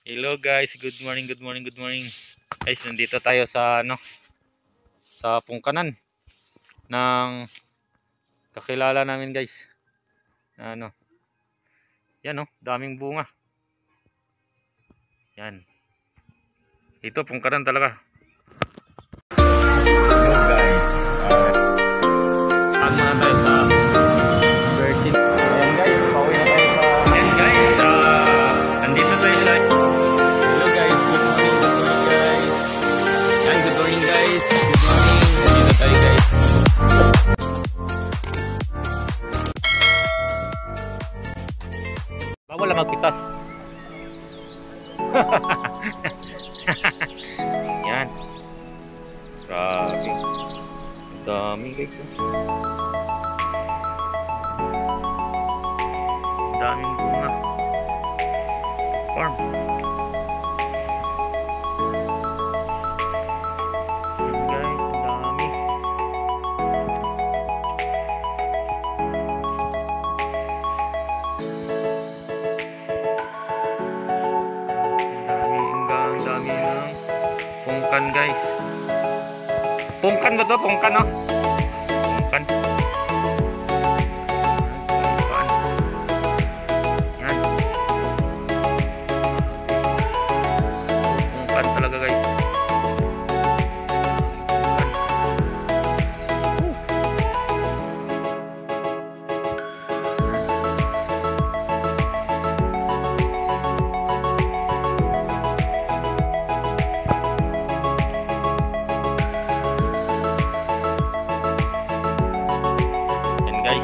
Hello guys, good morning, good morning, good morning. Guys, nandito tayo sa sa pungkanan ng kakilala namin guys. Yan daming bunga. Yan. Ito pungkanan talaga. Hello guys. Muna tayo sa Virgin. Ayan guys, pauwi na tayo sa ayan guys, nandito tayo sa hello guys, good morning guys. Yan, good morning guys. Good morning. Nandito tayo guys. Bawal lang magpitas. Yan. Grabe. Ang dami guys. Ang daming bunga. Farm. Yan guys, ang dami. Ang dami ng pungkan guys. Pungkan ba to? Pungkan no? Pungkan. Pungkan. Yan. Pungkan talaga guys. Guys.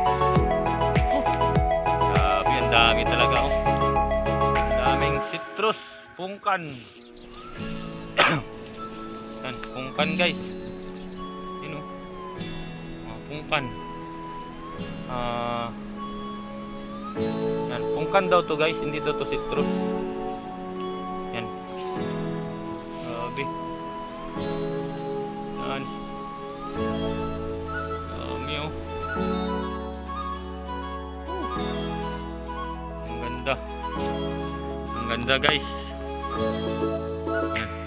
Grabe, ang dami talaga Ang daming citrus, pungkan. Yan, pungkan guys. Yun pungkan. Yan, pungkan daw to guys, hindi daw to citrus. Yan. Grabe. Yan. Dami Ang ganda guys. Yan.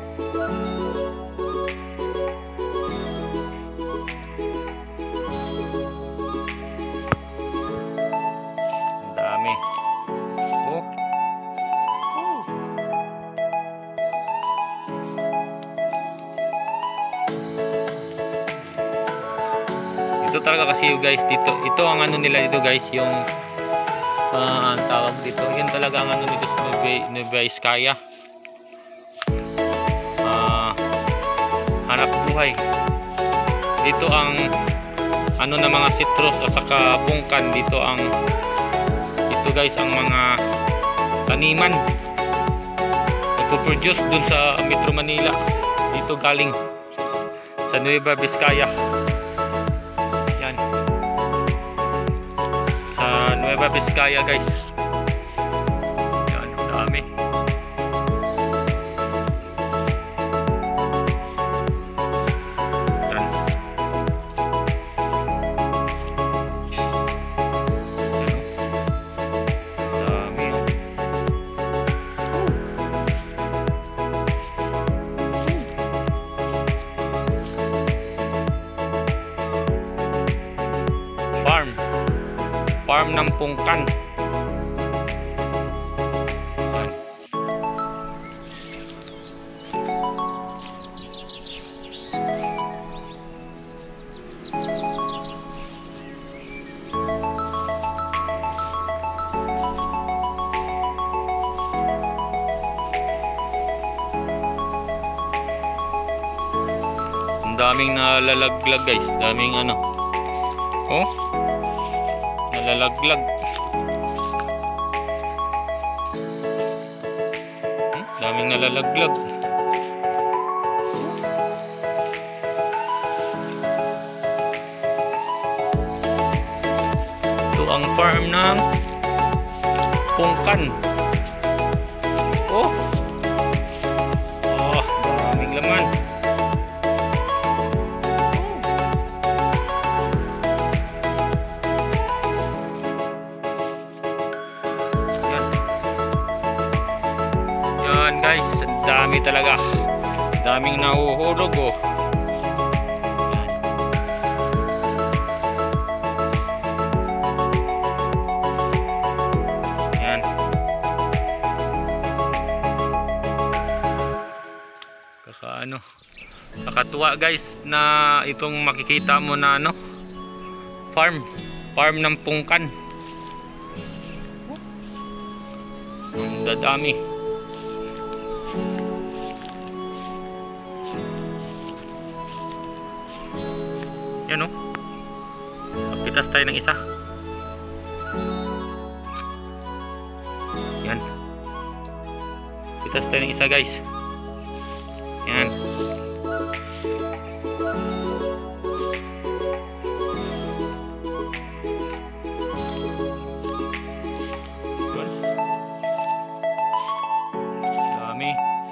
Ang dami. Ito talaga kasi guys, ito ang ano nila dito guys, yung ang tawag dito, yun talaga ang ano nito sa Nueva Ecija. Hanap buhay dito ang ano na mga citrus at saka pungkan dito ito guys ang mga taniman nagpo-produce dun sa Metro Manila, dito galing sa Nueva Ecija. Yan sa Nueva Ecija guys. Yan, dami. Yan. Dami. Farm ng pungkan. Ang daming nalalaglag guys, daming nalalaglag. Daming nalalaglag. Ito ang farm ng pungkan. Daming laman. Yan. guys, ang dami talaga. Daming nahuhulog oh. Yan. Kakaano. Kakatuwa guys na itong makikita mo na ano, farm ng pungkan. Ang dadami. Yan o. Magpitas tayo ng isa. Yan. Pitas tayo ng isa guys. Yan. Dami.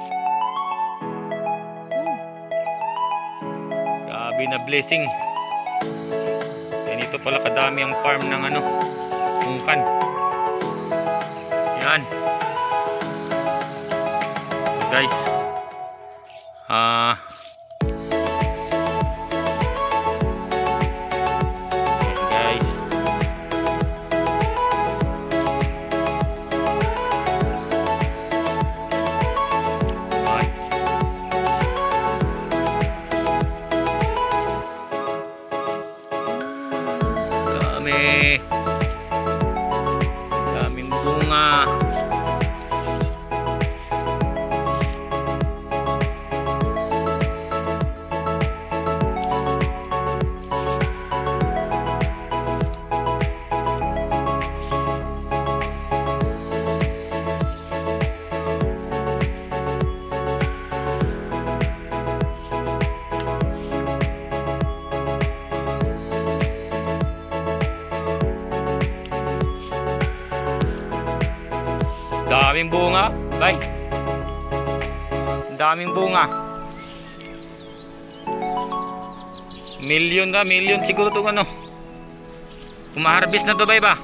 Grabe na blessing. Ganito pala kadami ang farm ng ano, pungkan. Yan. So guys, yan guys. Daming bunga. Daming bunga, bay. Daming bunga. Million siguro itong ano. Kumaharbis na to, bay ba?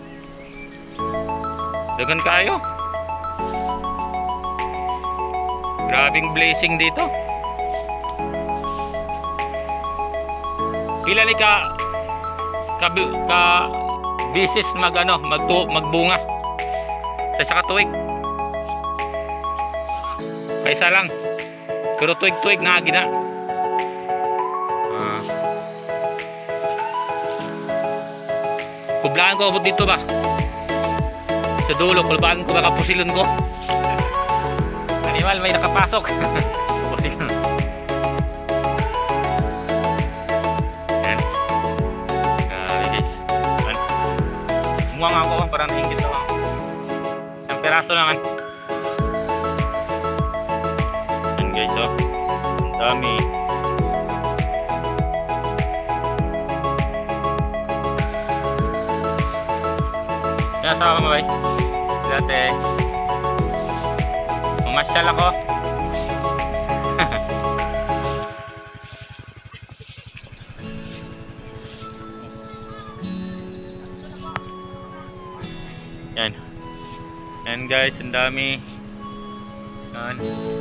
Dagan kayo. Grabing blessing dito. Pila ni ka bisis magbunga sa isa ka tuig. Kaisa lang. Pero tuig-tuig na gina. Kublaan ko abot dito ba? Sa dulo, kublaan ko baka pusilon ko. Animal may nakapasok. Pusilon. Yan. Guys. Muwang ako parang ingit ako. Isang peraso naman. Yan guys oh. Ang dami. Yan sama mo bay. Dati mamasyal ako. Yan. Yan guys, ang dami. Yan.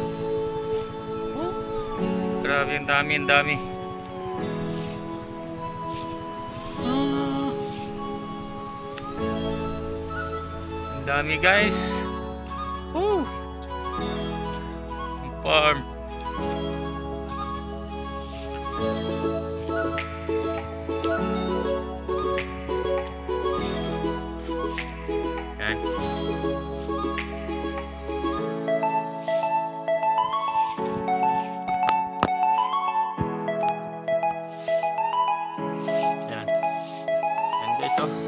Grabe, ang dami. Ang dami guys. Ang farm. Yan. Yan. Yan guys oh.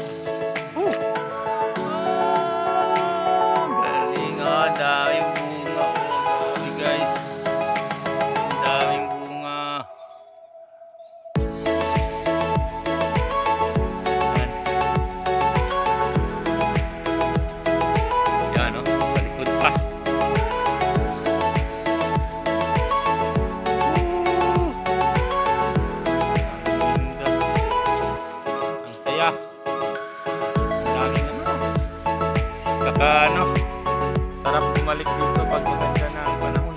Galing oh, daming bunga oh. Grabe guys. Daming bunga. Yan. Yan oh, palikod pa. Ang saya. Daming ano. Ano, Sarap bumalik dito pag maganda na ang panahon.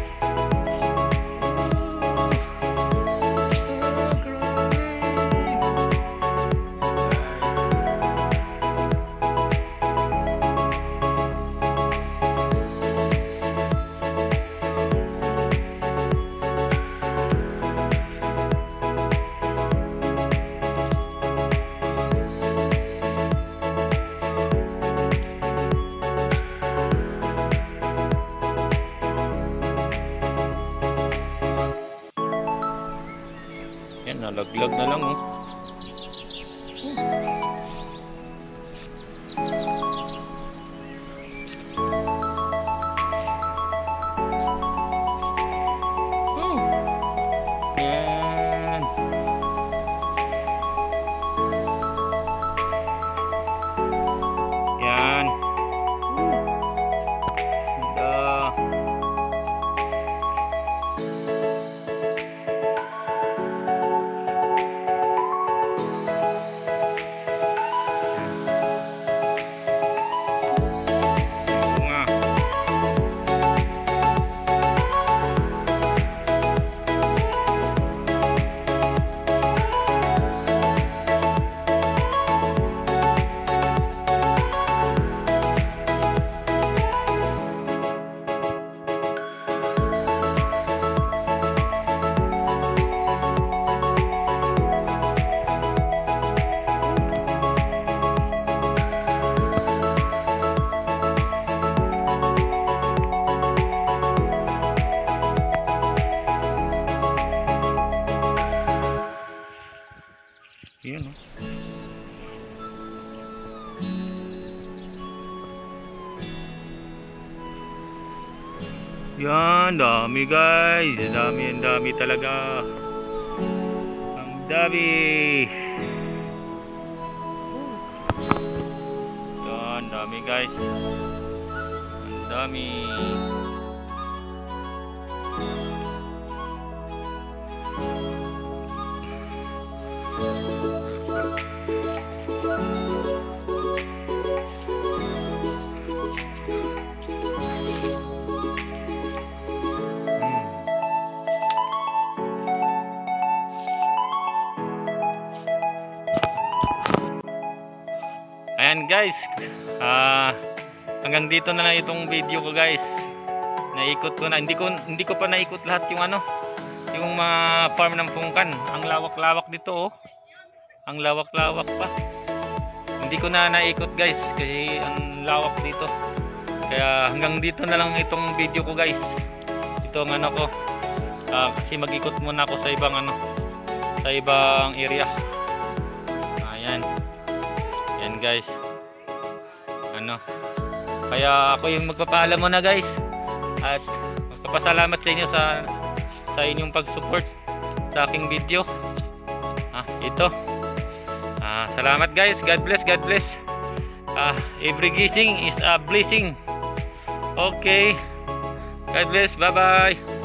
Yan, nalaglag na lang oh. Yan. Yan. Ganda. Yan oh. Yan, dami guys. Ang dami talaga. Ang dami. Yan, dami guys. Ang dami. Ayan guys, hanggang dito na lang itong video ko guys. Naikot ko na, hindi ko pa naikot lahat yung yung farm ng Pungkan. Ang lawak-lawak dito oh. Ang lawak-lawak pa. Hindi ko na naikot guys kasi ang lawak dito. Kaya hanggang dito na lang itong video ko guys. Ito ang ko. Kasi mag-ikot muna ako sa ibang sa ibang area. Ayan. Yan guys. Kaya ako yung magpapaalam muna guys. At magpapasalamat sa inyo sa inyong pag-support sa aking video. Ito. Salamat guys. God bless, God bless. Every gising is a blessing. Okay. God bless. Bye-bye.